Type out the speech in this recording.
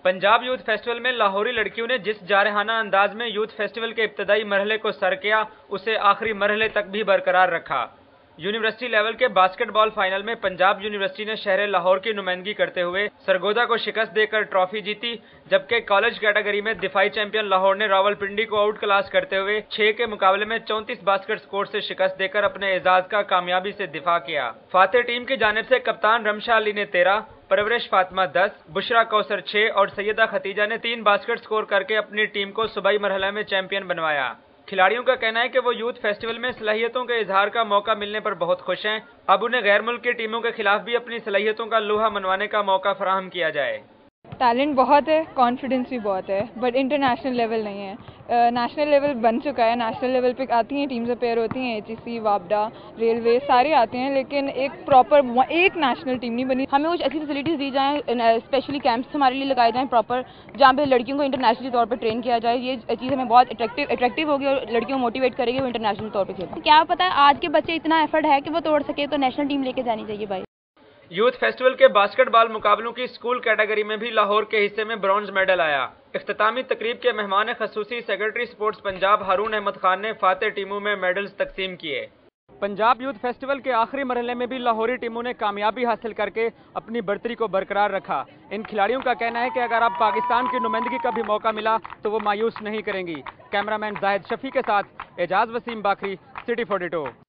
Punjab youth festival में लाहौरी लड़कियों ने जिस जारहाना अंदाज में यूथ फेस्टिवल के इब्तदाई मरहले को सर किया, उसे आखिरी मरहले तक भी बरकरार रखा। यूनिवर्सिटी लेवल के बास्केटबॉल फाइनल में पंजाब यूनिवर्सिटी ने शहर लाहौर की नुमाइंदगी करते हुए सरगोदा को शिकस्त देकर ट्रॉफी जीती, जबकि कॉलेज कैटेगरी में दिफाई चैंपियन लाहौर ने रावलपिंडी को आउट क्लास करते हुए 6 के मुकाबले में 34 बास्केट स्कोर से शिकस्त देकर अपने एजाज का कामयाबी से दिफा किया। फातेह टीम की जानिब से कप्तान रमशा अली ने 13, परवरिश फातिमा 10, बुशरा कौसर 6 और सैयदा खतीजा ने 3 बास्केट स्कोर करके अपनी टीम को सूबाई मरहले में चैंपियन बनवाया। खिलाड़ियों का कहना है कि वो यूथ फेस्टिवल में सलाहियतों के इजहार का मौका मिलने पर बहुत खुश हैं। अब उन्हें गैर मुल्क की टीमों के खिलाफ भी अपनी सलाहियतों का लोहा मनवाने का मौका फराहम किया जाए। टैलेंट बहुत है, कॉन्फिडेंस भी बहुत है, बट इंटरनेशनल लेवल नहीं है। नेशनल लेवल बन चुका है। नेशनल लेवल पे आती हैं टीम्स अपेयर होती हैं, एचईसी, वापडा, रेलवे सारे आते हैं, लेकिन एक प्रॉपर एक नेशनल टीम नहीं बनी। हमें कुछ अच्छी फैसिलिटीज़ दी जाएँ, स्पेशली कैंप्स हमारे लिए लगाए जाएँ प्रॉपर, जहाँ पे लड़कियों को इंटरनेशनल तौर पे ट्रेन किया जाए। ये चीज़ हमें बहुत अट्रैक्टिव होगी और लड़कियों को मोटिवेट करेगी वो इंटरनेशनल तौर पर खेलें। क्या पता है आज के बच्चे इतना एफर्ट है कि वो तोड़ सके, तो नेशनल टीम लेके जानी चाहिए भाई। यूथ फेस्टिवल के बास्केटबॉल मुकाबलों की स्कूल कैटेगरी में भी लाहौर के हिस्से में ब्रॉन्ज मेडल आया। इख्तितामी तकरीब के मेहमान खसूसी सेक्रेटरी स्पोर्ट्स पंजाब हारून अहमद खान ने फातेह टीमों में मेडल्स तकसीम किए। पंजाब यूथ फेस्टिवल के आखिरी मरहले में भी लाहौरी टीमों ने कामयाबी हासिल करके अपनी बढ़तरी को बरकरार रखा। इन खिलाड़ियों का कहना है कि अगर अब पाकिस्तान की नुमाइंदगी का भी मौका मिला तो वो मायूस नहीं करेंगी। कैमरामैन जाहिद शफी के साथ एजाज वसीम बाखरी, सिटी 42।